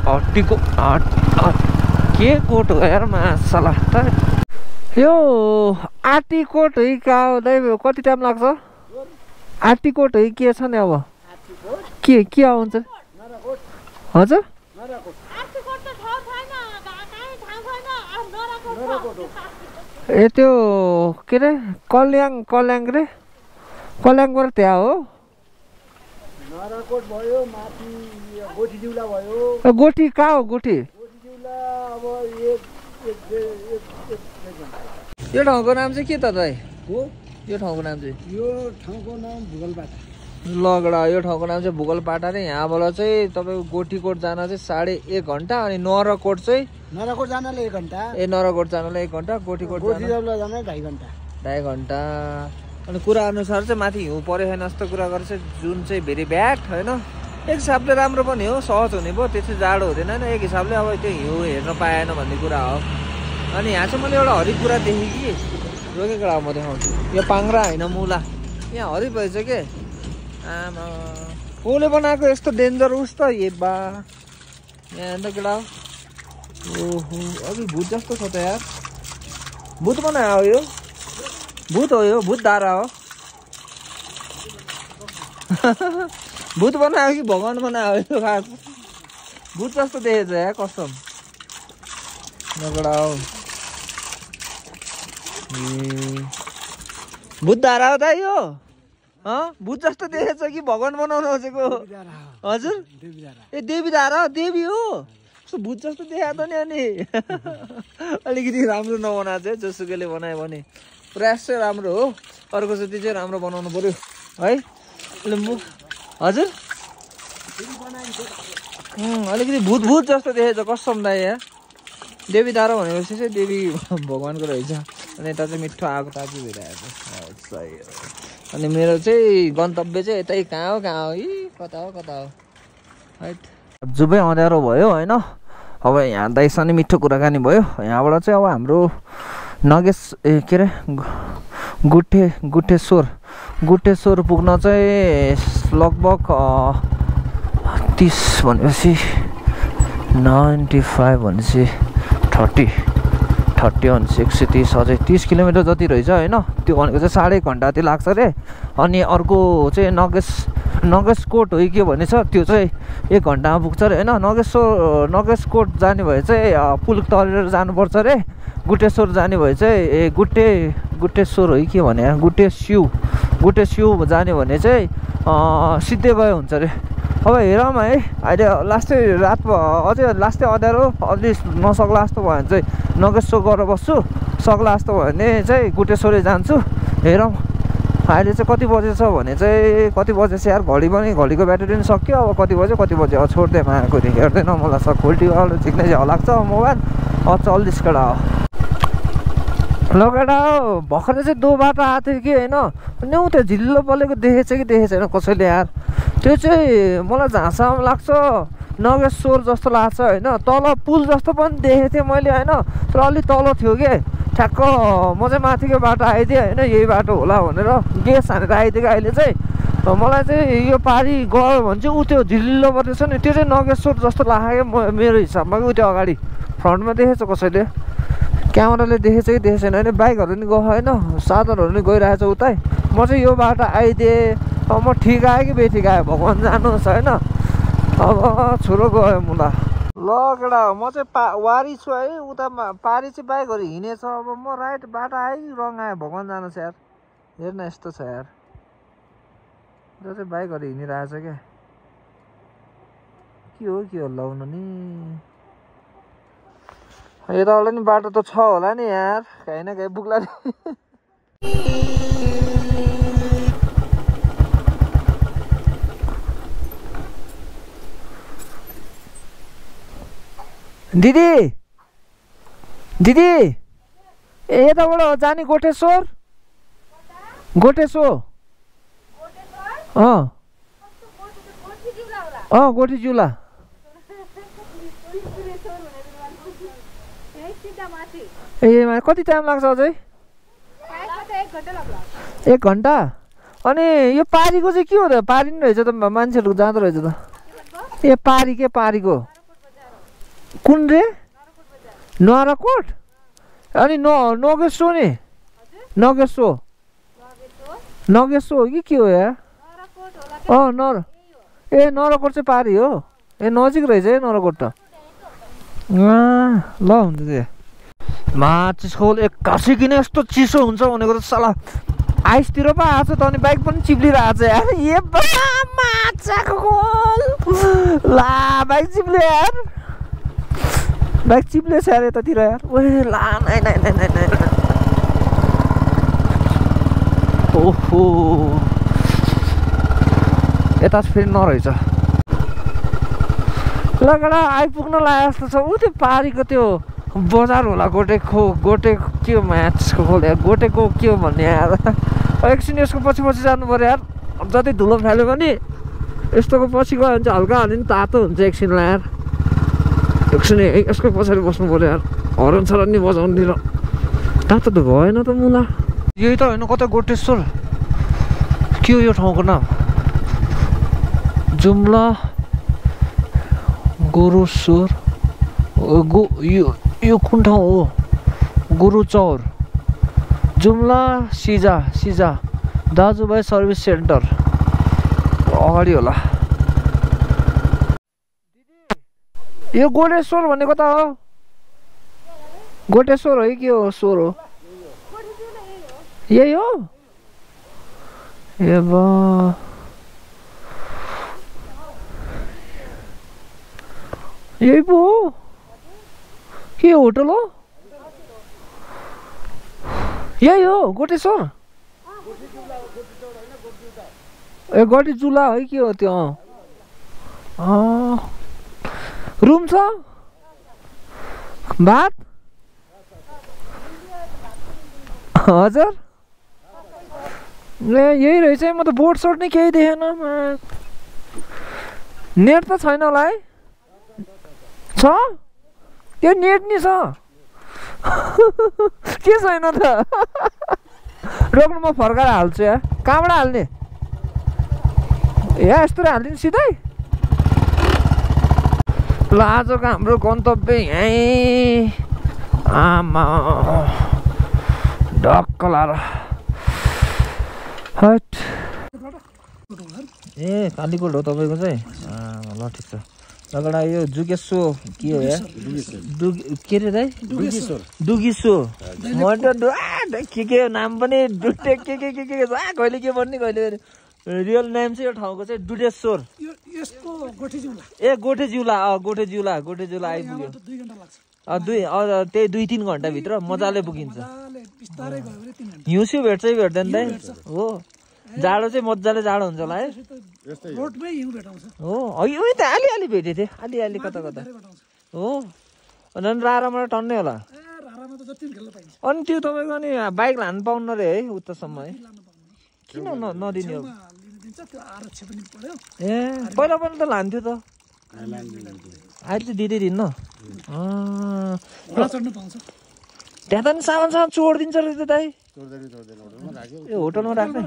Speaker 1: के कोट हो यार मासला त यो आँटीकोट है कहाँ हो दाइ कति टाइम लाग्छ आँटीकोट है के छ नि अब के आउँछ हजुर ए त्यो के अरे कल्याङ रे कल्याङबाट त्यहाँ हो
Speaker 4: नराकोट भयो माथि गोठी जिउला भयो
Speaker 1: गोठी कहाँ हो गोठी
Speaker 4: अब
Speaker 1: यो ठाउँको नाम चाहिँ के त दाइ हो यो ठाउँको नाम चाहिँ
Speaker 4: भुगलपाटा
Speaker 1: लगडा यो ठाउँको नाम चाहिँ भुगलपाटा रे यहाँबाट चाहिँ तपाईँको गोठीकोट जान चाहिँ 1.5 घन्टा अनि नराकोट चाहिँ
Speaker 4: नराकोट जानलाई 1 घन्टा
Speaker 1: नराकोट जानलाई 1 घन्टा गोठीकोट
Speaker 4: जान 2.5 घन्टा
Speaker 1: 2.5 घन्टा अनि कुरा अनुसार चाहिँ माथि हिउँ परेको छैन जस्तो कुरा गरेर चाहिँ जुन चाहिँ भेरी ब्याड होइन एक हिसाबले राम्रो पनि हो सहज हुने भयो त्यति जाडो हुँदैन होइन एक हिसाबले अब त्यो हिउँ हेर्न पाएन भन्ने कुरा हो अनि यहाँ चाहिँ मैले एउटा हरिक कुरा देखेँ कि रोकेको कुरा म देखाउँछु यो पाङ्रा होइन मुला यहाँ हरिक भएछ के आमा कसले बनाएको यस्तो डेन्जर उस त ए बा यहाँ त केटा ओहो अघि भूत जस्तो छ त यार भूत बनायो यो भूत हो यो भूत धारा हो भूत बनायो कि भगवान बनायो यो खास भूत जस्तो देखेछ यार कसम नगडा हो भूत धारा हो त यो भूत जस्तो देखेछ कि भगवान बनाउनु खोजेको हजुर ए देवी धारा हो देवी हो भूत जस्तो देखा त नि अनि अलिकति राम्रो नबनाएको चाहिँ जोसुकैले बनायो भने प्रयास चाहिँ राम्रो हो अर्कोचोटि चाहिँ राम्रो बनाउनु पर्यो है हजुर अलिकति भूत जस्तो देखेछ कसम दाइ यहाँ देवी धारा भनेपछि चाहिँ देवी भगवानको रहेछ अनि यता चाहिँ मिठो आगो ताजी भइरहेको छ अनि मेरो चाहिँ गन्तव्य चाहिँ यतै कहाँ हो यी कता हो हाइट जुबै अँध्यारो भयो होइन अब यहाँ दाइसँग मिठो कुराकानी भयो यहाँबाट चाहिँ अब हाम्रो नगेश के अरे गुटेश्वर पुग्न चाहिँ लगभग 30 भनेपछि 95 भनेपछि 30 भनेपछि 130 अझै 30 किलोमिटर जति रहेछ होइन त्यो भनेको चाहिँ 1.5 घन्टा जति लाग्छ अरे अनि अर्को चाहिँ नगेशकोट हो के भनेछ त्यो चाहिँ 1 घन्टामा पुग्छ अरे होइन नगेशकोट जाने भए चाहिँ पुल तरेर जानुपर्छ अरे गुटेश्वर जाने भए चाहिँ गुटेश्वर हो के भने गुटेस्यु जाने भने चाहिँ सिधै भए हुन्छ अरे अब हेरौँ है अहिले लास्टै रात अझै लास्टै अँध्यारो अलि नसक्ला जस्तो भयो भने चाहिँ नगेश्वर गरेर बस्छु सक्ला जस्तो भयो भने चाहिँ गुटेश्वरै जान्छु हेरौँ अहिले चाहिँ कति बजे छ भने चाहिँ कति बजे चाहिँ यार घडीको ब्याट्री पनि सक्यो अब कति बजे अब छोड्दै माएको हेर्दैन मलाई सब खोल्टी झिक्ने झ्याउ लाग्छ मोबाइल चल्दिस केटा हो लगेडा हो भर्खरै चाहिँ दोबाटो आएको थियो कि होइन न्यु त्यो झिल्लो बलेको देखेछ कि देखेको छैन कसैले यार त्यो चाहिँ मलाई झाँसामा लाग्छ नगेश्वर जस्तो लाग्छ होइन तल पुल जस्तो पनि देखेको थिएँ मैले होइन तर अलिक तल थियो कि ठ्याक्क म चाहिँ माथिको बाटो आइदिएँ होइन यही बाटो होला भनेर गेस हानेर आइदिएको अहिले चाहिँ मलाई चाहिँ यो पारी गयो भने चाहिँ ऊ त्यो झिल्लो पर्दैछ नि त्यो चाहिँ नगेश्वर जस्तो लाग्यो मेरो हिसाबमा कि ऊ त्यो अगाडि फ्रन्टमा देखेछ कसैले क्यामेराले देखेछ कि देखेको छैन होइन बाइकहरू नि गयो होइन साधनहरू नि गइरहेछ उतै म चाहिँ यो बाटो आइदिएँ अब म ठिक आएँ कि बेठिक आएँ भगवान् जानुहोस् होइन अब छोरो गयो मुला ल केटा म चाहिँ वारी छु है उता पारी चाहिँ बाइकहरू हिँडेछ अब म राइट बाटो आयो रङ आयो भगवान् जानु छ यार हेर्न यस्तो छ यार जो चाहिँ बाइकहरू हिँडिरहेछ क्या के हो लाउनु नि यताबाट नि बाटो त छ होला नि यार काहीँ न काहीँ पुग्ला नि दिदी दिदी ए यताबाट जाने गोटेश्वर गोटेश्वर गोठी जिउला ए कति टाइम लाग्छ अझै 1 घन्टा अनि यो पारीको चाहिँ के हो त पारी नि रहेछ त मान्छेहरू जाँदो रहेछ त ए पारी के पारीको कुन रे नरकोट अनि नगेसो नि नगेसो नगेसो कि के हो यार ए नरकोट चाहिँ पारी हो ए नजिक रहेछ है नरकोट त ल हुन्छ त्यो माचिस खोल एक्कासी किन यस्तो चिसो हुन्छ भनेको त साला आइसतिर पो आएको त अनि बाइक पनि चिप्लिरहेको छ यार ए माछाको खोल ला बाइक चिप्ल्यो यार बाइक चिप्लेछ यार यतातिर यार ओए ला नाइ नाइ नाइ नाइ नाइ ओहो यता फेरि नरहेछ लगडा आइपुग्न लाग्यो जस्तो छ उ त्यो पारीको त्यो बजार होला गोटेको के हो म्याचको खोल यार गोटेको के हो भन्ने यार एकछिन यसको पछि पछि जानु पऱ्यो यार जति धुलो फाल्यो भने यस्तोको पछि गयो भने चाहिँ हल्का हाल्यो नि तातो हुन्छ एकछिनलाई यार एकछिन यसको पछाडि बस्नु पऱ्यो यार हरन सरन नि बजाउनु र तातो त भएन त मुला यही त होइन कता गोटेश्वर के हो यो ठाउँको नाम जुम्ला गुरुश्वर यो कुन ठाउँ हो गुरुचौर जुम्ला सिजा दाजुभाइ सर्भिस सेन्टर अगाडि होला यो गोटेश्वर भनेको त हो गोटेश्वर हो कि हो स्वर हो यही हो ए बा यही पो हो के होटल हो यही हो गोटेश्वर ए गटी चुला है के हो त्यो रुम छ भात हजुर ए यही रहेछ म त बोर्ड सोर्ड नै केही देखेन नेट त छैन होला है छ त्यो नेट नि छ के छैन त रोक्नु म फर्काएर हाल्छु या कहाँबाट हाल्ने या यस्तो हालिदिनु सिधै ल आजको हाम्रो गन्तव्य यहीँ आमा ढक्क लाएर हट ए कालीकोट हो तपाईँको चाहिँ ल ठिक छ लगडा यो जुगेसो के हो या के रे दाइ डुगिसो म त के नाम पनि डुटे के कहिले के भन्ने कहिले रियल नेम चाहिँ यो ठाउँको चाहिँ डुडेश्वर ए गोठे जिउला आइपुग्यो त्यही 2-3 घन्टाभित्र मजाले पुगिन्छ हिउँसिउ भेट्छै भेट्दैन दाइ हो जाडो चाहिँ मजाले जाडो हुन्छ होला है हो यही त अलि भेटेको थिएँ अलि कता हो अनि रारामा टन्नै होला अनि त्यो तपाईँको अनि बाइक लानु पाउनु रे है उतासम्म है किन नदिने हो ए पहिला त लान्थ्यो त अहिले चाहिँ दिँदैन त्यहाँ त नि सामान चोडिदिन्छ रहेछ दाइ ए होटलमा राख्ने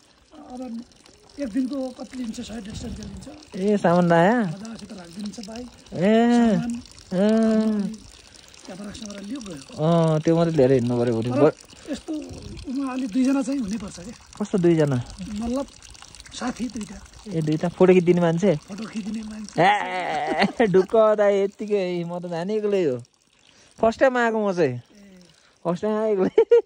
Speaker 1: ए सामान राया त्यो मात्रै लिएर हिँड्नु पऱ्यो भोलि
Speaker 5: यस्तो अलि 2 जना चाहिँ हुनै पर्छ के
Speaker 1: कस्तो 2 जना
Speaker 5: मतलब साथी दुईटा
Speaker 1: ए दुईटा फोटो खिचिदिने मान्छे
Speaker 5: फोटो खिच्ने मान्छे
Speaker 1: ए ढुक्क दाइ यत्तिकै म त जाने एक्लै हो फर्स्ट टाइम आएको म चाहिँ फर्स्ट टाइम आएको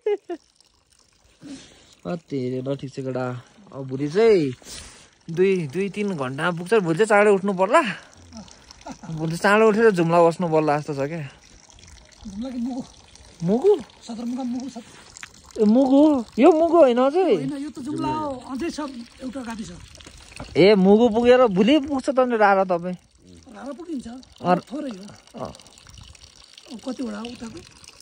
Speaker 1: कति ल ठिक छ केटा अब भोलि चाहिँ 2-3 घन्टामा पुग्छ भोलि चाहिँ चाँडै उठ्नु पर्ला भोलि चाँडो उठेर जुम्ला बस्नु पर्ला जस्तो छ क्या मुगु
Speaker 5: सदरमुकाम मुगु छ
Speaker 1: ए मुगु यो मुगु होइन अझै
Speaker 5: हैन यो त जुम्ला हो अझै छ एउटा गाडी छ
Speaker 1: ए मुगु पुगेर भोलि पुग्छ त नि रारा तपाईँ
Speaker 5: रारा पुगिन्छ थोरै हो कतिवटा उताको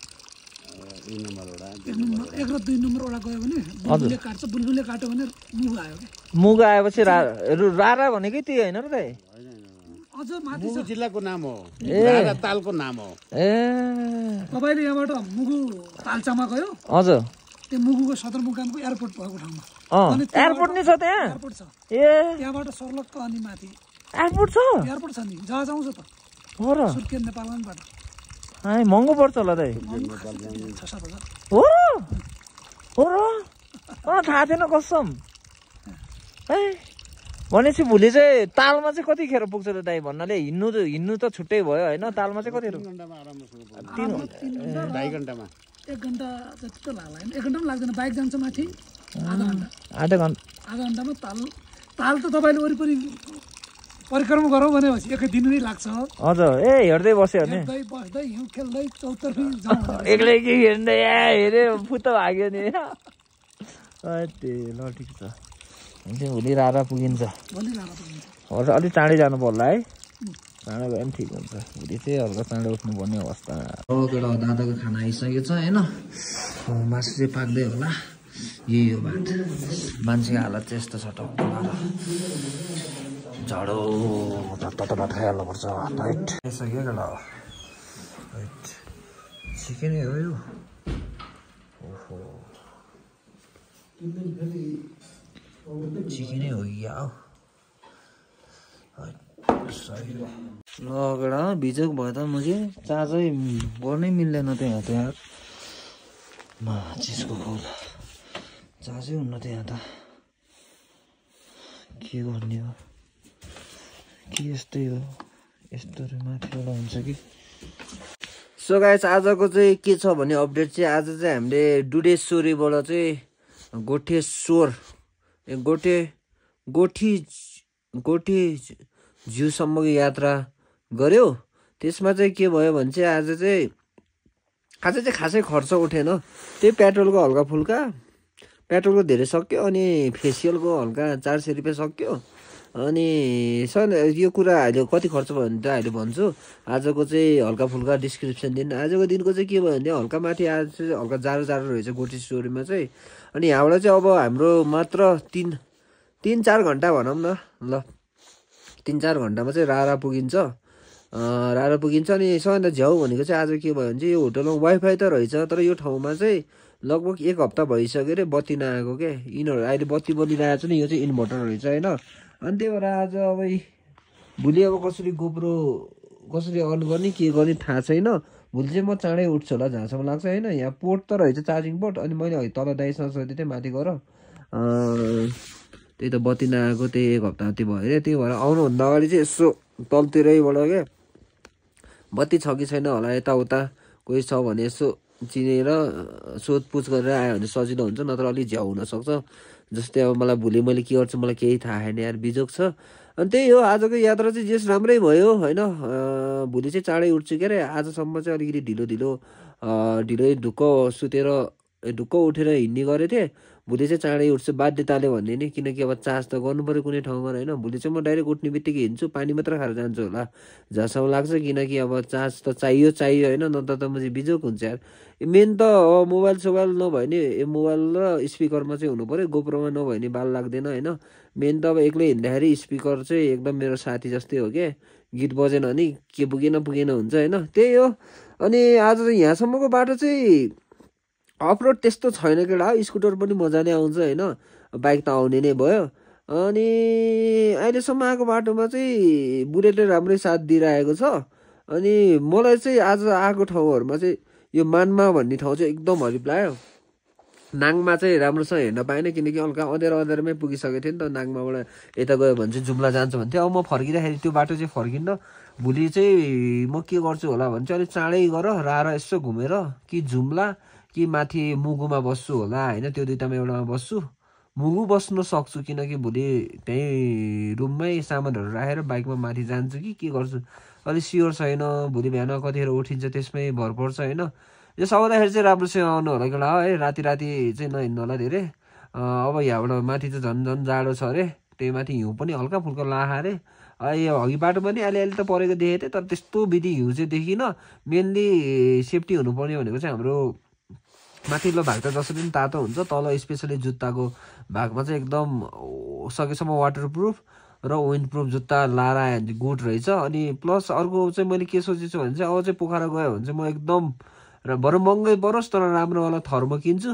Speaker 5: 1 र 2 नम्बर वडा गयो भने बुलबुले काट्छ बुलबुले काट्यो भने मुगु आयो के
Speaker 1: मुगु आएपछि रारा भनेकै त्यही होइन र दाइ
Speaker 5: अझ माथि
Speaker 6: मुगु जिल्लाको नाम हो रारा तालको नाम हो
Speaker 1: ए
Speaker 5: तपाईले यहाँबाट मुगु तालचामा गयो
Speaker 1: हजुर
Speaker 5: त्यो मुगुको सदरमुकामको एयरपोर्ट भएको ठाउँमा
Speaker 1: एयरपोर्ट नि छ त्यहाँ
Speaker 5: एयरपोर्ट छ
Speaker 1: ए
Speaker 5: त्यहाँबाट सर्लक्क अनि माथि
Speaker 1: एयरपोर्ट छ
Speaker 5: एयरपोर्ट छ नि जहाज आउँछ त
Speaker 1: हो र
Speaker 5: सुर्खेत नेपालबाट
Speaker 1: है महँगो पर्छ होला दाइ
Speaker 5: 6-7 हजार
Speaker 1: हो र थाहा थिएन कसम है भनेपछि भोलि चाहिँ तालमा चाहिँ कतिखेर पुग्छ त दाइ भन्नाले हिँड्नु त छुट्टै भयो होइन तालमा चाहिँ कतिखेर
Speaker 6: 2.5 घन्टामा
Speaker 5: 1 घन्टा जति त लाग्ला हैन 1 घन्टा पनि लाग्दैन बाइक जान्छ माथि
Speaker 1: आधा
Speaker 5: घन्टामा ताल त तपाईले वरिपरि परिक्रमा गरौँ भनेपछि 1 दिन नै लाग्छ
Speaker 1: हजुर ए हेर्दै बस्यो भने
Speaker 5: बस्दै हिउँ खेल्दै चौतर्फी जाउँ
Speaker 1: एक्लै के हेर्दै हेरे फुत्त भाग्यो नि ल ठिक छ भोलि रारा पुगिन्छ हजुर अलिक चाँडै जानु पर्ला है चाँडो गयो भने ठिक हुन्छ भोलि चाहिँ हल्का चाँडो उठ्नुपर्ने अवस्था हो केटा दादाको खाना आइसकेको छ होइन मासु चाहिँ पाक्दै होला यही हो भात मान्छेको हालत चाहिँ यस्तो छ टक्क झाडो धत्त भात खाइहाल्नुपर्छ टाइट आइसक्यो केटा राइट चिकन हो यो ओहो चिकनै हो या सही ल केटा बिजोक भयो त मुझे चार्जै गर्नै मिल्दैन त्यहाँ त यार चिजको खोल चार्जै हुन्न त्यहाँ त के गर्ने हो के यस्तै हो यस्तोहरू माथिबाट हुन्छ कि सो गाइस आजको चाहिँ के छ भने अपडेट चाहिँ आज चाहिँ हामीले डुडेश्वरीबाट चाहिँ गोठी झ्यूसम्मको यात्रा गऱ्यो त्यसमा चाहिँ के भयो भने चाहिँ आज चाहिँ खासै खर्च उठेन त्यही पेट्रोलको हल्का फुल्का पेट्रोलको धेरै सक्यो अनि फेसियलको हल्का 400 रुपियाँ सक्यो अनि यो कुरा अहिले कति खर्च भयो भने त अहिले भन्छु आजको चाहिँ हल्का फुल्का डिस्क्रिप्सन दिन आजको दिनको चाहिँ के भयो भने हल्का माथि आज चाहिँ हल्का जाडो रहेछ गोठी स्टोरीमा चाहिँ अनि यहाँबाट चाहिँ अब हाम्रो मात्र 3-4 घन्टा भनौँ न ल 3-4 घन्टामा चाहिँ रारा पुगिन्छ अनि सबैभन्दा झ्याउ भनेको चाहिँ आज के भयो भने चाहिँ यो होटलमा वाइफाई त रहेछ तर यो ठाउँमा चाहिँ लगभग 1 हप्ता भइसक्यो अरे बत्ती नआएको के यिनीहरू अहिले बत्ती बलिरहेको छ नि यो चाहिँ इन्भर्टर रहेछ होइन अनि त्यही भएर आज अब भोलि अब कसरी गोप्रो कसरी अन गर्ने के गर्ने थाहा छैन भोलि चाहिँ म चाँडै उठ्छु होला जहाँसम्म लाग्छ होइन यहाँ पोर्ट त रहेछ चार्जिङ पोर्ट अनि मैले तल दाइसँग सोधेको थिएँ माथि गएर त्यही त बत्ती नआएको त्यही 1 हप्ता जति भयो अरे त्यही भएर आउनुभन्दा अगाडि चाहिँ यसो तलतिरैबाट क्या बत्ती छ कि छैन होला यताउता कोही छ भने यसो चिनेर सोधपुछ गरेर आयो भने सजिलो हुन्छ नत्र अलिक झ्याउ हुनसक्छ जस्तै अब मलाई भोलि मैले के गर्छु मलाई केही थाहा छैन यार बिजोक छ अनि त्यही हो आजको यात्रा चाहिँ जेस राम्रै भयो होइन भोलि चाहिँ चाँडै उठ्छु के अरे आजसम्म चाहिँ अलिकति ढिलो ढुक्क उठेर हिँड्ने गरेको थिएँ भोलि चाहिँ चाँडै उठ्छु बाध्यताले भन्ने नि किनकि अब चार्ज त गर्नु पऱ्यो कुनै ठाउँमा होइन भोलि चाहिँ म डाइरेक्ट उठ्ने बित्तिकै हिँड्छु पानी मात्र खाएर जान्छु होला जहाँसम्म लाग्छ किनकि अब चार्ज त चाहियो होइन नत्र त म चाहिँ बिजोक हुन्छ यार मेन त मोबाइल सोबाइल नभए नि मोबाइल र स्पिकरमा चाहिँ हुनु पऱ्यो गोप्रोमा नभए नि बाल लाग्दैन होइन मेन त अब एक्लै हिँड्दाखेरि स्पिकर चाहिँ एकदम मेरो साथी जस्तै हो क्या गीत बजेन भने के पुगेन हुन्छ होइन त्यही हो अनि आज चाहिँ यहाँसम्मको बाटो चाहिँ अफरोड त्यस्तो छैन केटा स्कुटर पनि मजाले आउँछ होइन बाइक त आउने नै भयो अनि अहिलेसम्म आएको बाटोमा चाहिँ बुलेटले राम्रै साथ दिइरहेको छ अनि मलाई चाहिँ आज आएको ठाउँहरूमा चाहिँ यो मानमा भन्ने ठाउँ चाहिँ एकदम हरिप लाग्यो नाङमा चाहिँ राम्रोसँग हेर्न पाएन किनकि हल्का अँधेरमै पुगिसकेको थियो नि त। नाङमाबाट यता गयो भने चाहिँ जुम्ला जान्छ भन्थ्यो। अब म फर्किँदाखेरि त्यो बाटो चाहिँ फर्किन्न, भोलि चाहिँ म के गर्छु होला भने चाहिँ अलिक चाँडै गर रार यसो घुमेर कि जुम्ला कि माथि मुगुमा बस्छु होला होइन, त्यो दुइटामा एउटामा बस्छु। मुगु बस्न सक्छु किनकि भोलि त्यहीँ रुममै सामानहरू राखेर बाइकमा माथि जान्छु कि के गर्छु अलिक स्योर छैन। भोलि बिहान कतिखेर उठिन्छ त्यसमै भर पर्छ होइन। यो सघाउँदाखेरि चाहिँ राम्रोसँग आउनु होला केटा है, राति चाहिँ नहिँड्नु होला धेरै। अब यहाँबाट माथि चाहिँ झन् जाडो छ अरे, त्यही माथि हिउँ पनि हल्का फुल्का लाखा अरे। यो अघि बाटो पनि अलिअलि त परेको देखेको थिएँ तर त्यस्तो विधि हिउँ चाहिँ देखिनँ। मेनली सेफ्टी हुनुपर्ने भनेको चाहिँ हाम्रो माथिल्लो भाग त जसरी पनि तातो हुन्छ, तल स्पेसली जुत्ताको भागमा चाहिँ एकदम सकेसम्म वाटरप्रुफ र विन्ड प्रुफ जुत्ता लाएर आयो भने चाहिँ गुड रहेछ। अनि प्लस अर्को चाहिँ मैले के सोचेछु भने चाहिँ अब चाहिँ पोखरा गयो भने चाहिँ म एकदम र बरु महँगै परोस् तर राम्रोवाला थर्मो किन्छु,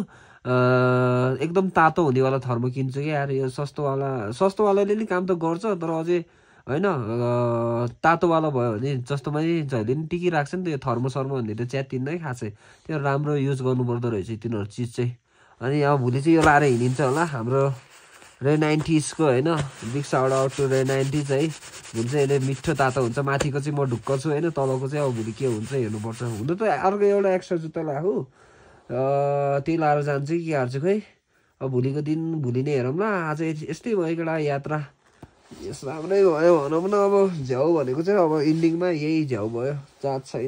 Speaker 1: एकदम तातो हुनेवाला थर्मो किन्छु क्या यार। यो सस्तोवालाले नि काम त गर्छ तर अझै होइन तातोवाला भयो भने जस्तोमा जहिले पनि टिकिरहेको छ नि त। यो थर्मो भन्ने त च्यातिन्न है खासै, त्यो राम्रो युज गर्नुपर्दो रहेछ तिनीहरू चिज चाहिँ। अनि अब भोलि चाहिँ यो लाएर हिँडिन्छ होला हाम्रो रेड 90s को होइन, big shout out to red 90s है। भोलि चाहिँ यसले मिठो तातो हुन्छ, माथिको चाहिँ म ढुक्क छु होइन, तलको चाहिँ अब भोलि के हुन्छ हेर्नुपर्छ। हुनु त अर्को एउटा एक्स्ट्रा जुत्ता लगाएको त्यही लाएर जान्छु कि हार्छु खै। अब भोलिको दिन भोलि नै हेरौँ ल। आज यस्तै भयो एउटा यात्रा, यस राम्रै भयो भनौँ न। अब झ्याउ भनेको चाहिँ अब इन्डिङमा यही झ्याउ भयो, चार्ज छैन।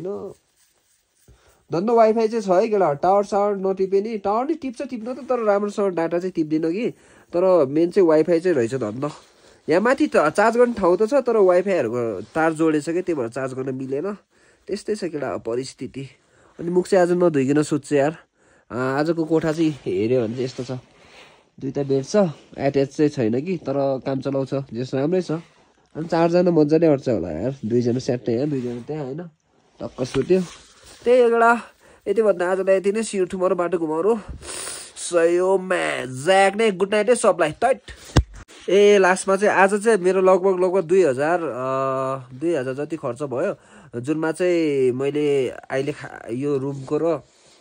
Speaker 1: धन्न वाइफाई चाहिँ छ है केटा, टावर नटिपे नि, टावर नि टिप्छ टिप्न त तर राम्रोसँग डाटा चाहिँ टिप्दिन कि। तर मेन चाहिँ वाइफाई चाहिँ रहेछ धन्न। यहाँ माथि त चार्ज गर्ने ठाउँ त छ तर वाइफाईहरूको तार जोडेछ कि, त्यही भएर चार्ज गर्न मिलेन। त्यस्तै छ केटा परिस्थिति। अनि मुख चाहिँ आज नधोइकन सुत्छु यार। आजको कोठा चाहिँ हेऱ्यो भने चाहिँ यस्तो छ, दुईवटा बेड छ, एट्याच चाहिँ छैन कि तर काम चलाउँछ, जस राम्रै छ। अनि 4 जना मजाले अट्छ होला यार, 2 जना स्याट्टै यहाँ 2 जना त्यहाँ होइन, टक्क सुत्यो। त्यही एउटा यति भन्दा आजलाई यति नै, सिउ टुमरो बाटो घुमाउनु सयो म्याज्याक नै। गुड नाइट है सबलाई टट। ए लास्टमा चाहिँ आज चाहिँ मेरो लगभग 2000 जति खर्च भयो, जुनमा चाहिँ मैले अहिले यो रुमको र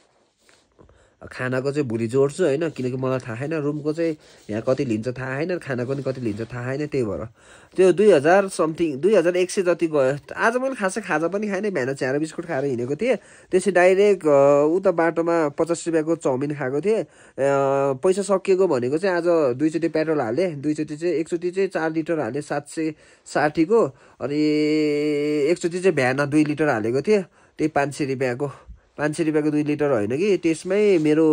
Speaker 1: खानाको चाहिँ भोलि जोड्छु होइन, किनकि मलाई थाहा छैन रुमको चाहिँ यहाँ कति लिन्छ थाहा छैन, खानाको नि कति लिन्छ थाहा छैन। त्यही भएर त्यो 2000 समथिङ 2100 जति गयो। आज मैले खासै खाजा पनि खाएन, बिहान चिया बिस्कुट खाएर हिँडेको थिएँ। त्यसै डाइरेक्ट उता बाटोमा 50 रुपियाँको चाउमिन खाएको थिएँ। पैसा सकिएको भनेको चाहिँ आज 2 चोटि पेट्रोल हालेँ, एकचोटि चाहिँ 4 लिटर हालेँ 760 को, अनि एकचोटि चाहिँ बिहान 2 लिटर हालेको थिएँ, त्यही 500 रुपियाँको 2 लिटर होइन कि। त्यसमै मेरो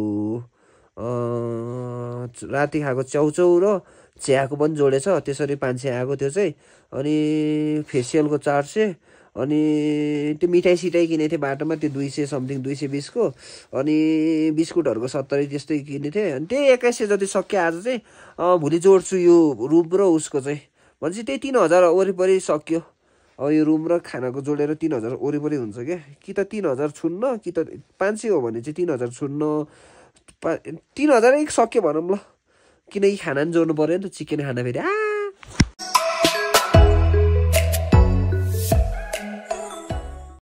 Speaker 1: राति खाएको च्याउचाउ र चियाको पनि जोडेछ, त्यसरी 500 आएको त्यो चाहिँ। अनि फेसियलको 400, अनि त्यो मिठाई सिटाई किनेको थिएँ बाटोमा, त्यो 200 समथिङ 220 को, अनि बिस्कुटहरूको 70 त्यस्तै किनेको थिएँ। अनि त्यही 2100 जति सक्यो आज चाहिँ। भोलि जोड्छु यो रुम र उसको चाहिँ, भनेपछि त्यही 3000 वरिपरि सक्यो। अब यो रुम र खानाको जोडेर 3000 वरिपरि हुन्छ क्या, कि त 3000 छुन्न कि त 500 हो भने चाहिँ 3000 छुन्न, 3000 सक्यो भनौँ ल, किनकि खाना पनि जोड्नु पऱ्यो नि त, चिकन खाना फेरि